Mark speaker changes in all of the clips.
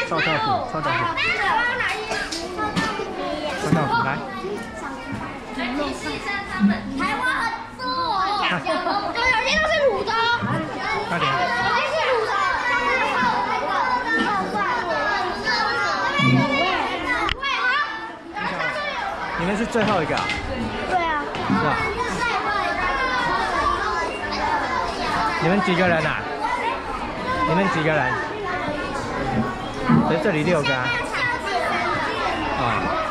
Speaker 1: 臭豆腐，臭豆腐，臭豆腐来。
Speaker 2: 台湾很多，有些都是卤的。
Speaker 1: 快点。
Speaker 2: 有些是卤的，
Speaker 1: 你们是最后一个啊？
Speaker 2: 对啊。
Speaker 1: 是吧？你们几个人啊？你们几个人？在这里6个啊。哦。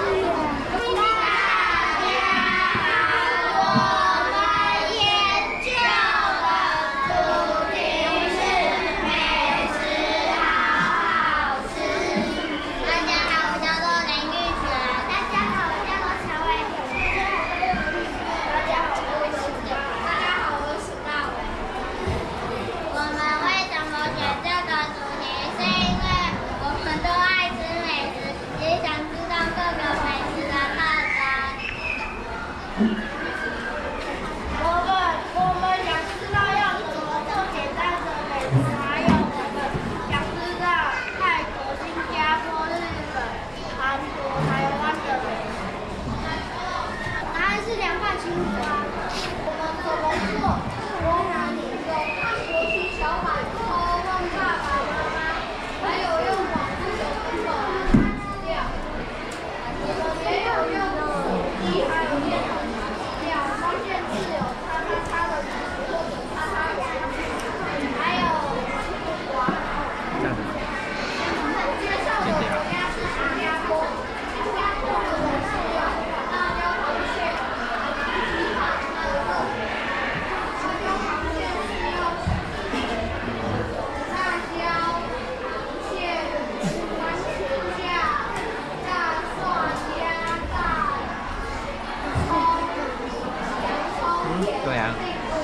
Speaker 1: 对啊。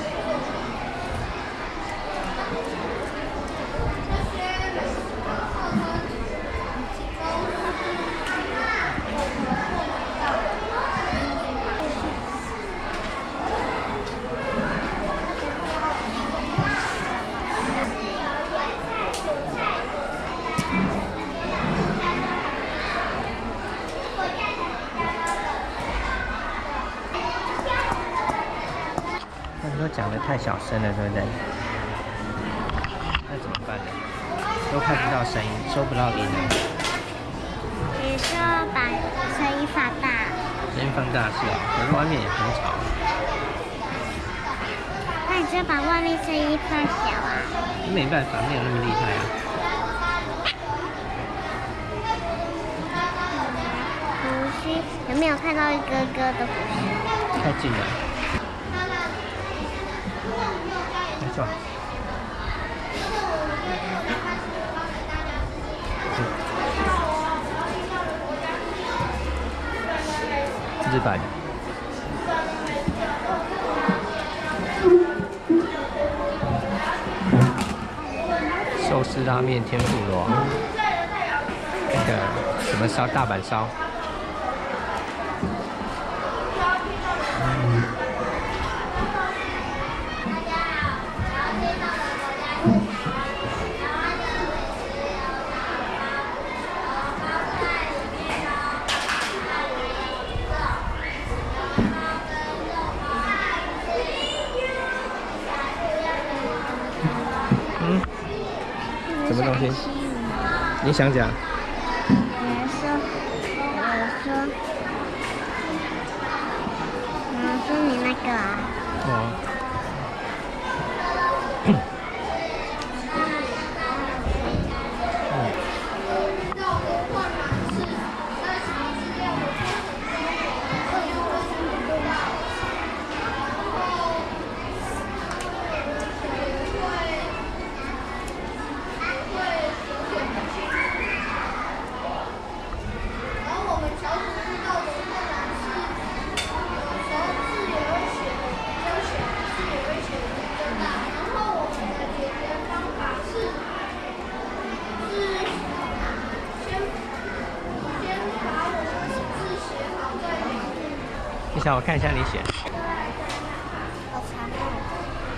Speaker 1: 都讲得太小声了，对不对？那怎么办呢？都看不到声音，收不到音了。
Speaker 2: 你说把声音放大。
Speaker 1: 声音放大是啊，可是外面也很吵。
Speaker 2: 那你就把外面声音放小啊。
Speaker 1: 没办法，没有那么厉害啊。
Speaker 2: 胡须有没有看到一个个的胡须？
Speaker 1: 太近了。没错。日本。寿司拉面天妇罗，那个什么烧大阪烧。什么东西？你想讲？
Speaker 2: 我说你那个啊。
Speaker 1: 哦。你想我看一下你写。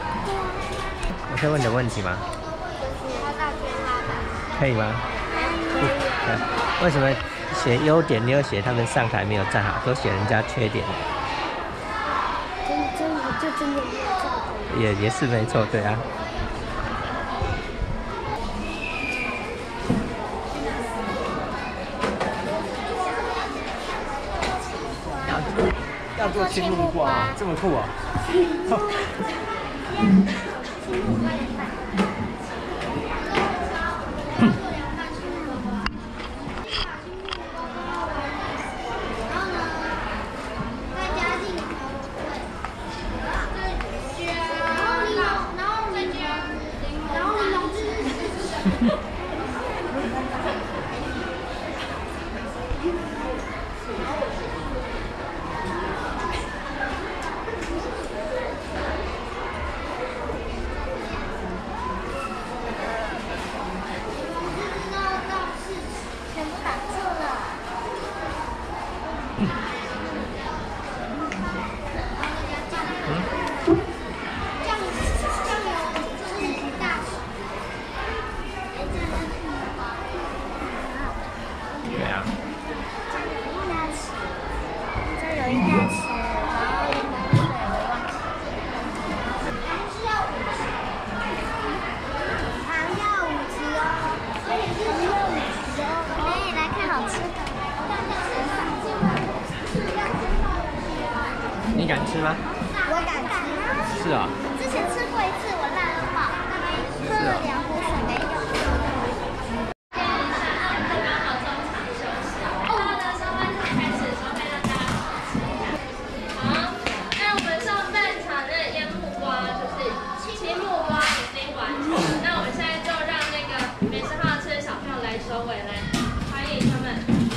Speaker 1: 我可以问你的问题吗？可以吗？ 为什么写优点，你有写他们上台没有站好，都写人家缺点？
Speaker 2: 真的
Speaker 1: 也是没错，对啊。要做青木瓜，这么酷啊！你敢吃吗？
Speaker 2: 我敢吃。
Speaker 1: 是啊。
Speaker 2: 之前吃过一次，我辣到爆，喝了2壶水没有。
Speaker 3: 好，那我们上半场的腌木瓜就是青木瓜已经完成了，那我们现在就让那个美食好吃的小朋友来收尾，来欢迎他们。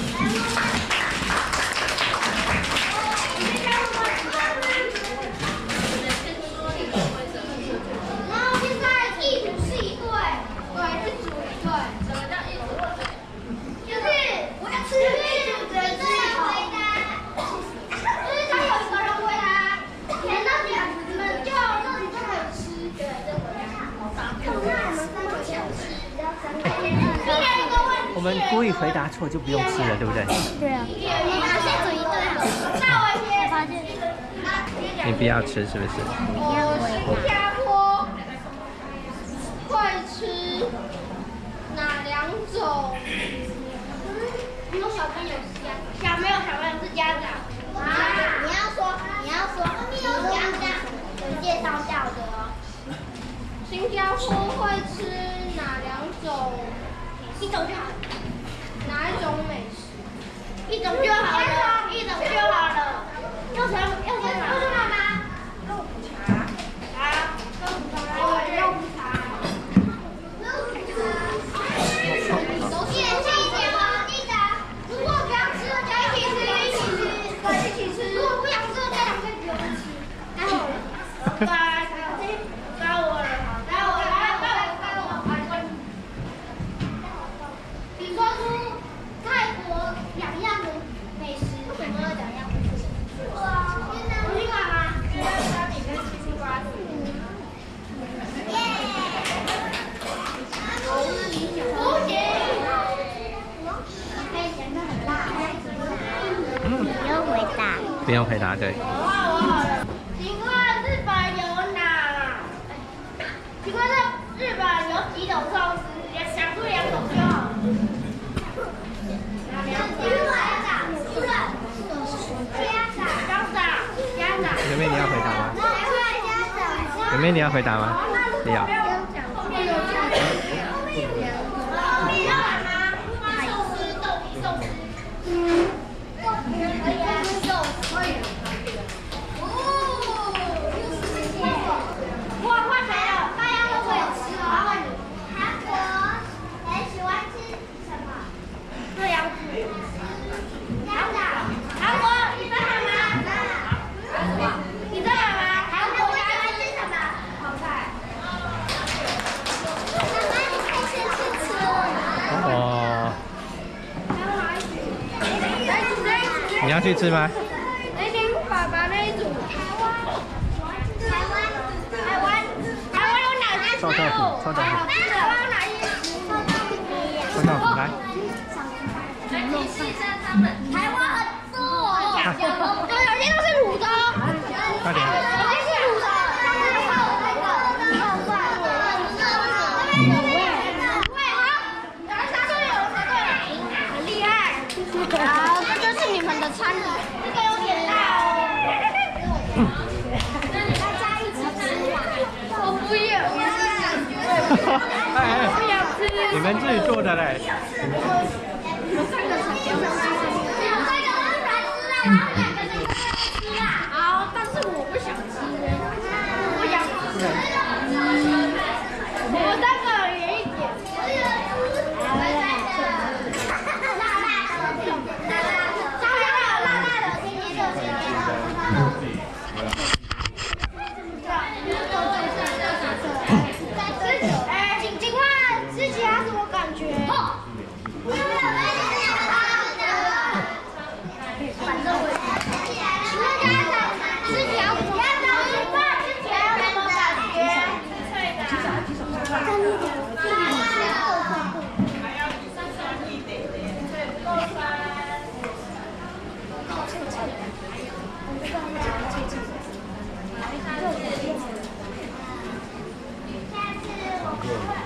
Speaker 1: 我们故意回答错就不用吃了，对不对？
Speaker 2: 对啊。你先煮一顿好了。那我先。
Speaker 1: 你不要吃是不是？
Speaker 3: 新加坡会吃哪2种？有小朋友是家长，小朋友是家长。啊，你要说有家长有介绍到的哦。新加坡会吃哪2种？1种就好。哪一种美食？1种就好了，1种就好了。要什么？妈妈？肉骨茶。好，肉骨茶。记得如果不要吃，就一起吃。如果不想吃，家长可以不用吃。该我了。该我了。比说出泰国2样的美食，为什么要2样？我去干嘛？沙饼跟青木瓜丝。耶！不行。可以咸的很辣。
Speaker 2: 不用回答。
Speaker 1: 不用回答，对。
Speaker 3: 我好了。请问日本有哪？请问日本有几种寿司？想出2种就好了。
Speaker 1: 妹妹你要回答吗？妹妹你要回答吗？你要。你要去吃吗？
Speaker 3: 来听爸爸那一组。台湾有哪些食物？台湾有哪些食物？
Speaker 1: 臭豆腐 No， 来。
Speaker 2: 台湾很多，
Speaker 3: 有些都是卤的哦，
Speaker 1: 快点。
Speaker 3: 有些是卤的，像是泡的那个泡饭，对，好，有人答对了，有人答对了，很厉害。好，这就是你们的餐礼，这个有点大哦。
Speaker 2: 大家一起吃啦。
Speaker 3: 我不要，
Speaker 1: 哎，
Speaker 3: 不要吃。
Speaker 1: 你们自己做的嘞。
Speaker 3: 你们3个才不要吃。好，但是我不想吃，我不想吃。我3个远一点。警官，吃起来什么感觉？反正我请问家长，吃起来什么感觉？吃起来什么感觉？